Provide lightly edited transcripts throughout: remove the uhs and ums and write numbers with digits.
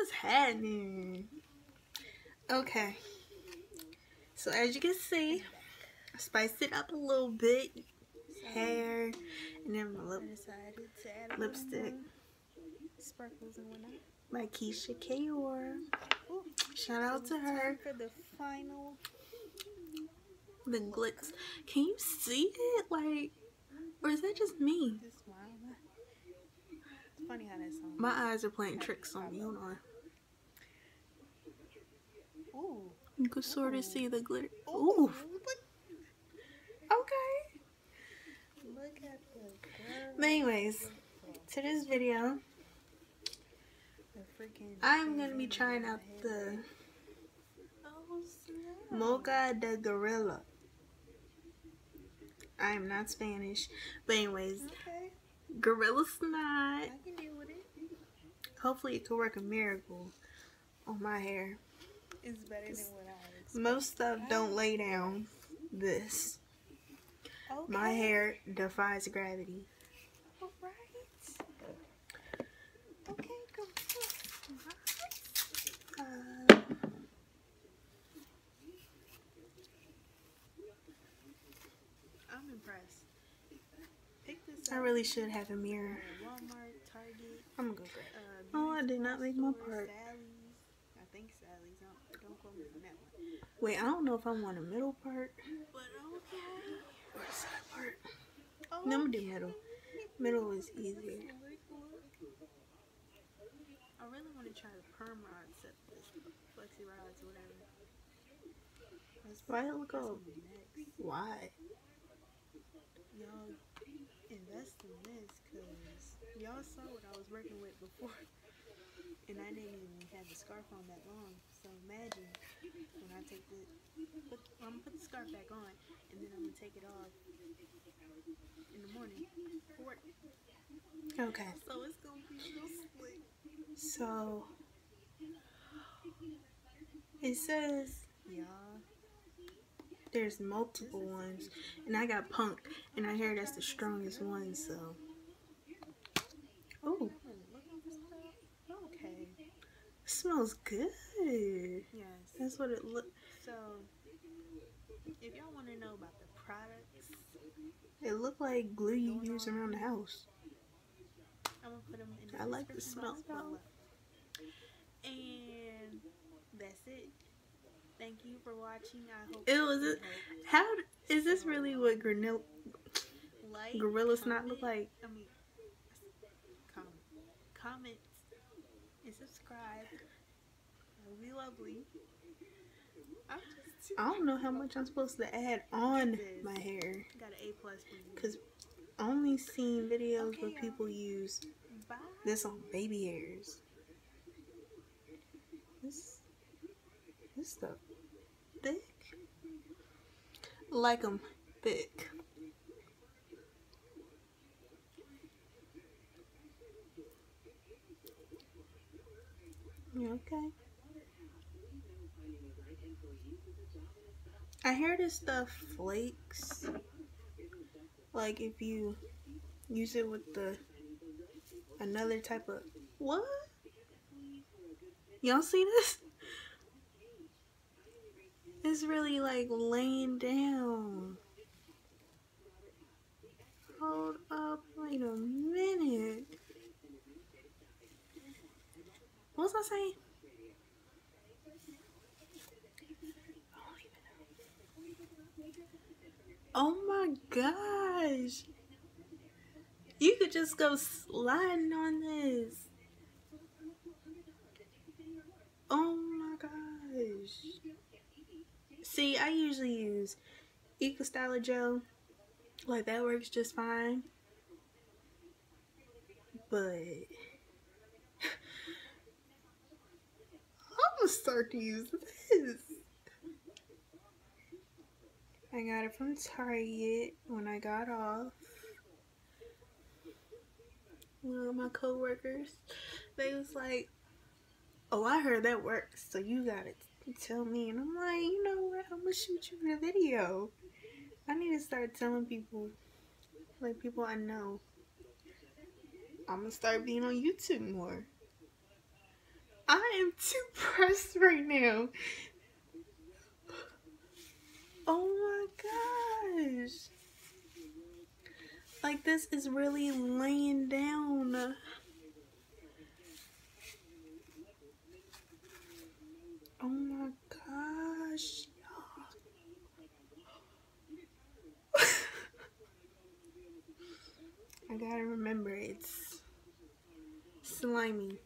What's happening? Okay. So as you can see, I spiced it up a little bit. Hair, and then my lipstick. Sparkles and whatnot. By Keisha Kayor. Shout out to her. For the final. The glitz. Can you see it? Like, or is that just me? It's funny how that song. My eyes are playing tricks on me. Hold on. Ooh. You can sort of see the glitter. Ooh. Okay. Look at the girl. But anyways, to this video, I'm going to be trying out the Mocha de Gorilla. I am not Spanish. But anyways, Okay. Gorilla Snot. I can deal with it. Hopefully it could work a miracle on my hair. It's better than what I expected. Most stuff don't lay down this. Okay. My hair defies gravity. Alright. Okay, go. I'm impressed. Pick this up. I really should have a mirror. Walmart, Target. I'm gonna go grab it. Oh, I did not make my part. Sally's. I think Sally's. Don't quote me on that one. Wait, I don't know if I want a middle part But okay. or a side part. Oh, No, I'm gonna do middle. Middle is easier. I really want to try the perm rods, this flexi rods, whatever. Why it look all? Next. Why? Y'all invest in this because y'all saw what I was working with before. And I didn't even have the scarf on that long. So imagine when I take I'm going to put the scarf back on and then I'm going to take it off in the morning for work. Okay. So it's going to be real slick. So it says there's multiple ones, and I got Punk, and I hear that's the strongest one. So, oh, Okay. it smells good. Yes. That's what it looks. So, if y'all want to know about the products, It looked like glue you use around the house. I'm gonna put them in the I like the description smell box below. And that's it. Thank you for watching. I hope It was. How is this really what Gorilla like, Snot look like? I mean, comment, and subscribe. That would be lovely. I don't know how much I'm supposed to add on my hair. Got an A+ for you. Cause I only seen videos Okay, where people use Bye. this on baby hairs. This stuff thick. Like them thick. Okay. I hear this stuff flakes. Like if you use it with another type of what? Y'all see this? It's really like laying down. Hold up, wait a minute. What was I saying? Oh my gosh. You could just go sliding on this. Oh my gosh. See, I usually use Eco Styler gel. Like, that works just fine. But I'm gonna start to use this. I got it from Target when I got off. One of my co-workers, they was like, oh, I heard that works, so you gotta tell me. And I'm like, you know what, I'm gonna shoot you a video. I need to start telling people, like people I know. I'm gonna start being on YouTube more. I am too pressed right now. Oh my gosh. Like, this is really laying down. Oh my gosh. I gotta remember, it's slimy.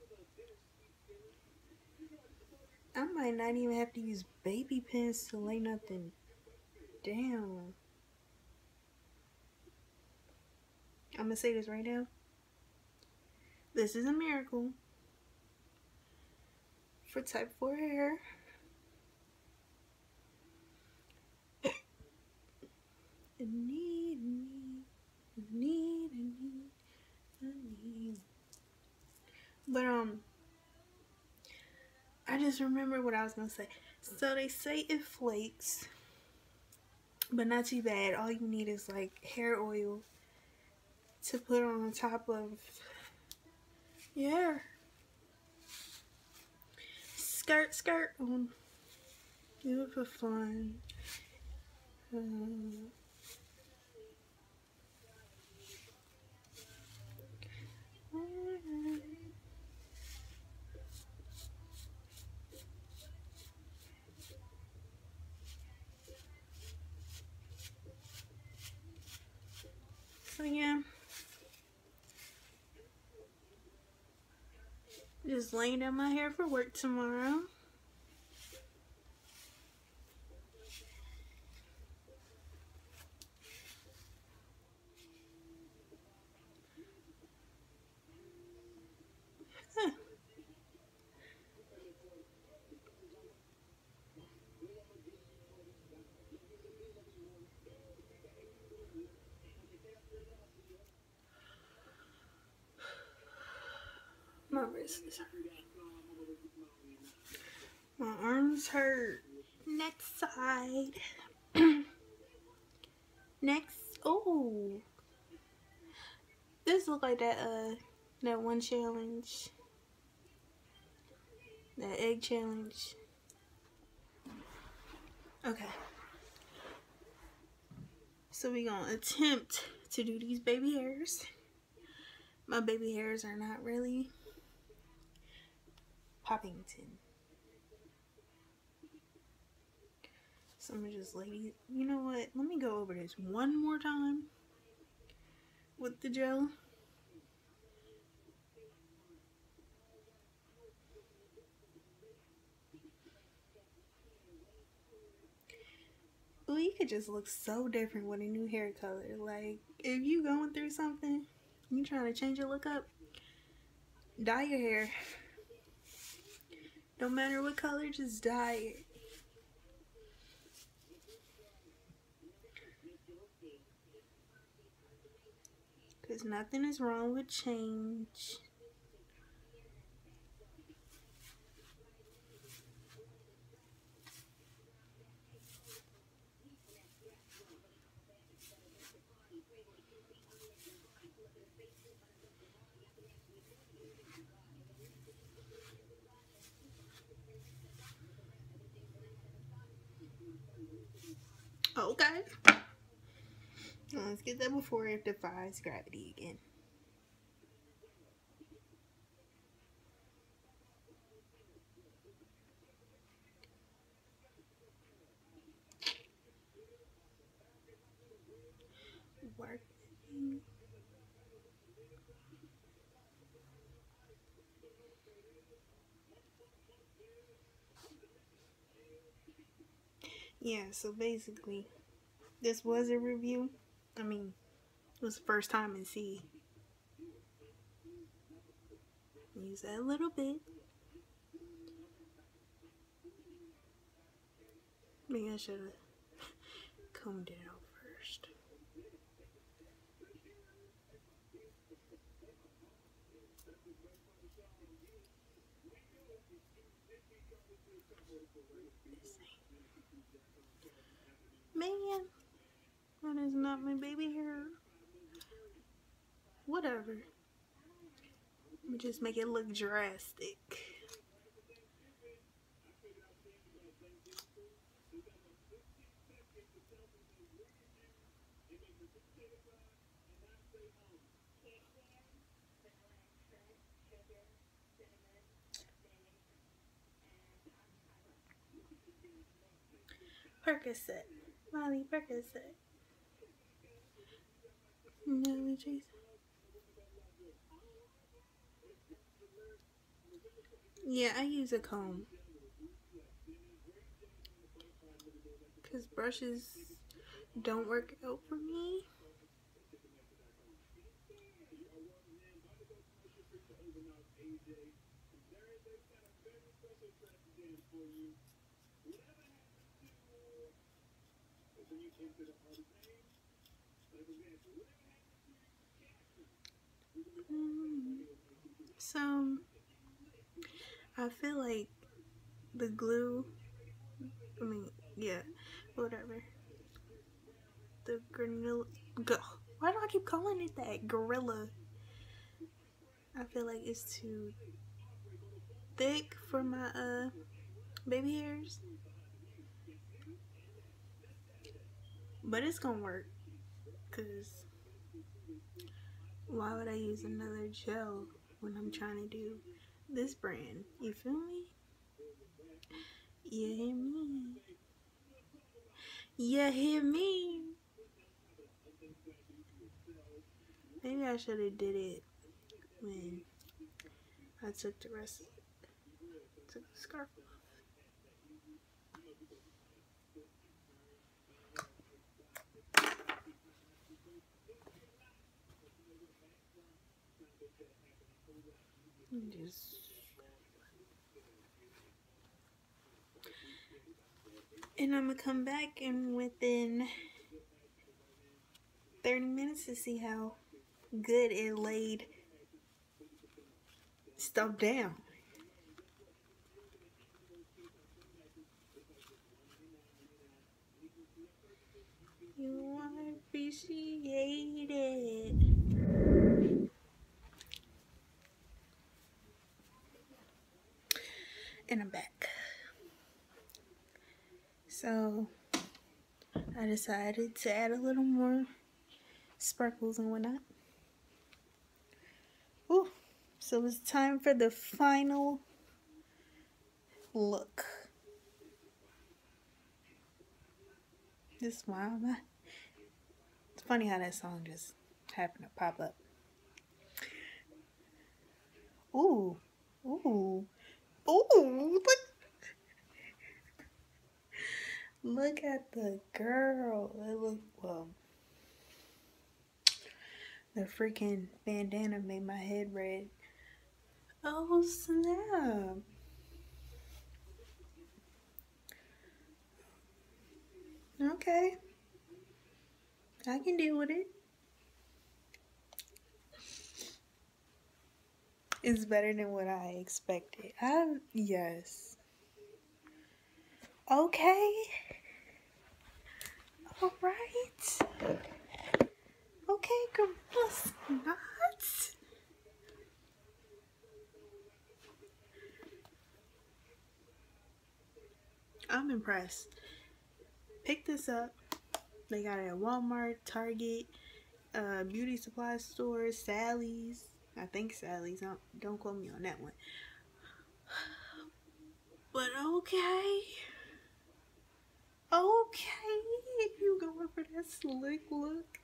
I might not even have to use baby pins to lay nothing down. I'm gonna say this right now. This is a miracle for type 4 hair. But I just remember what I was gonna say. So they say it flakes, but not too bad. All you need is like hair oil to put on top of your hair. Skirt on. Do it for fun. So yeah, just laying down my hair for work tomorrow. My wrist is hurting. My arms hurt. Next side. Next. Oh, this look like that one challenge. That egg challenge. Okay. So we gonna attempt to do these baby hairs. My baby hairs are not really Poppington. So I'm gonna just lay, you know what? Let me go over this one more time with the gel. Ooh, you could just look so different with a new hair color. Like, if you going through something, you trying to change your look up, dye your hair. Don't matter what color, just dye it. Because nothing is wrong with change. Okay. Let's get that before it defies gravity again. Working. Yeah, so basically, this was a review. I mean, it was the first time in C. Use that a little bit. Maybe I should have combed it out first. Man, that is not my baby hair. Whatever. Let me just make it look drastic. Percocet. Molly Percocet. Molly Jason. Yeah, I use a comb. Because brushes don't work out for me. So, I feel like the glue, I mean, yeah, whatever. The granilla, why do I keep calling it that? Gorilla. I feel like it's too thick for my baby hairs. But it's gonna work. Cause why would I use another gel when I'm trying to do this brand? You feel me? You hear me? You hear me? Maybe I should have did it when I took the rest, took the scarf off. And I'm gonna come back and within 30 minutes to see how good it laid stuff down. You wanna appreciate it. And I'm back. So I decided to add a little more sparkles and whatnot. Ooh, so it's time for the final look. This smile, it's funny how that song just happened to pop up. Ooh, ooh, ooh! Look at the girl. It look well. The freaking bandana made my head red. Oh snap! Okay, I can deal with it. It's better than what I expected. Yes. Okay. All right. Okay, Gorillas Nuts. I'm impressed. Pick this up. They got it at Walmart, Target, beauty supply stores, Sally's. I think Sally's. Don't quote me on that one. But okay. Okay, if you going for that slick look.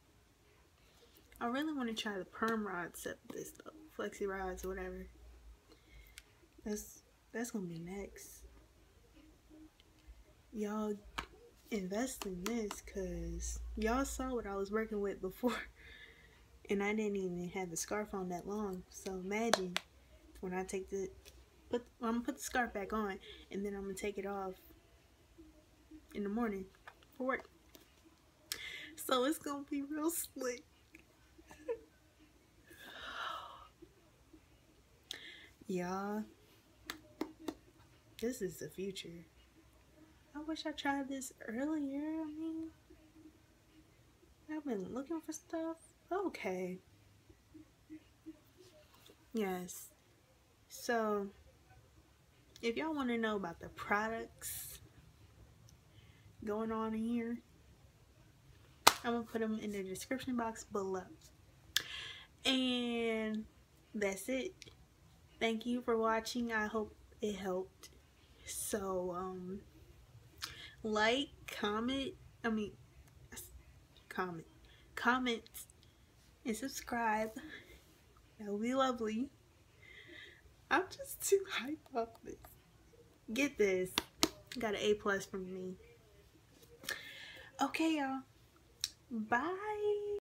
I really want to try the perm rod set this stuff. Flexi rods or whatever. That's gonna be next. Y'all invest in this because y'all saw what I was working with before. And I didn't even have the scarf on that long. So imagine when I take I'm gonna put the scarf back on and then I'm gonna take it off in the morning for work. So it's gonna be real slick. Y'all, this is the future. I wish I tried this earlier. I mean, I've been looking for stuff. Okay. Yes. So, if y'all want to know about the products going on in here, I'm gonna put them in the description box below. And that's it. Thank you for watching. I hope it helped. So like, comment, and subscribe. That would be lovely. I'm just too hyped up this. Get this. Got an A+ from me. Okay, y'all. Bye.